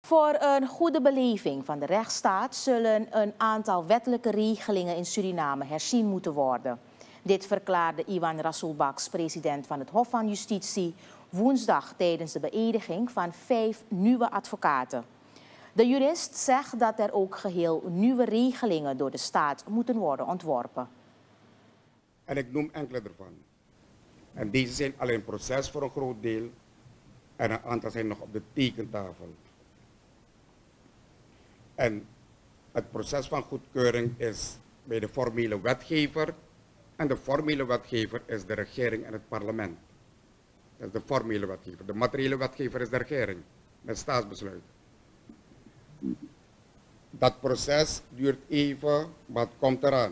Voor een goede beleving van de rechtsstaat zullen een aantal wettelijke regelingen in Suriname herzien moeten worden. Dit verklaarde Iwan Rasulbaks, president van het Hof van Justitie, woensdag tijdens de beëdiging van 5 nieuwe advocaten. De jurist zegt dat er ook geheel nieuwe regelingen door de staat moeten worden ontworpen. En ik noem enkele ervan. En deze zijn al in proces voor een groot deel en een aantal zijn nog op de tekentafel. En het proces van goedkeuring is bij de formele wetgever. En de formele wetgever is de regering en het parlement. Dat is de formele wetgever. De materiële wetgever is de regering, met staatsbesluit. Dat proces duurt even, maar het komt eraan.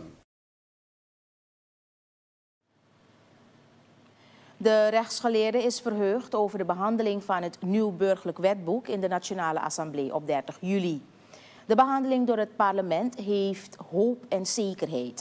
De rechtsgeleerde is verheugd over de behandeling van het nieuw burgerlijk wetboek in de Nationale Assemblée op 30 juli. De behandeling door het parlement heeft hoop en zekerheid.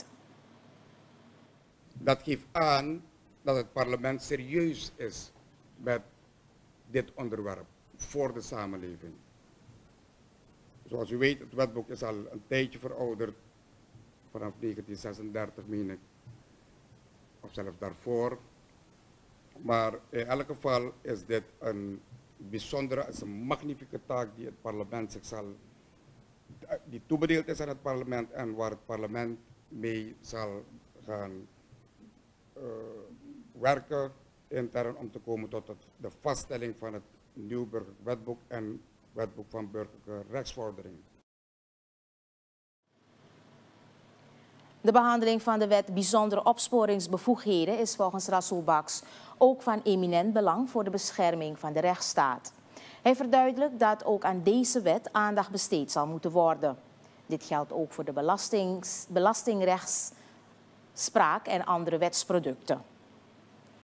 Dat geeft aan dat het parlement serieus is met dit onderwerp voor de samenleving. Zoals u weet, het wetboek is al een tijdje verouderd, vanaf 1936 meen ik, of zelfs daarvoor. Maar in elk geval is dit een bijzondere, is een magnifieke taak die het parlement zich die toebedeeld is aan het parlement en waar het parlement mee zal gaan werken intern om te komen tot de vaststelling van het nieuw burgerlijk wetboek en wetboek van burgerlijke rechtsvordering. De behandeling van de wet bijzondere opsporingsbevoegdheden is volgens Rasulbaks ook van eminent belang voor de bescherming van de rechtsstaat. Hij verduidelijkt dat ook aan deze wet aandacht besteed zal moeten worden. Dit geldt ook voor de belastingrechtspraak en andere wetsproducten.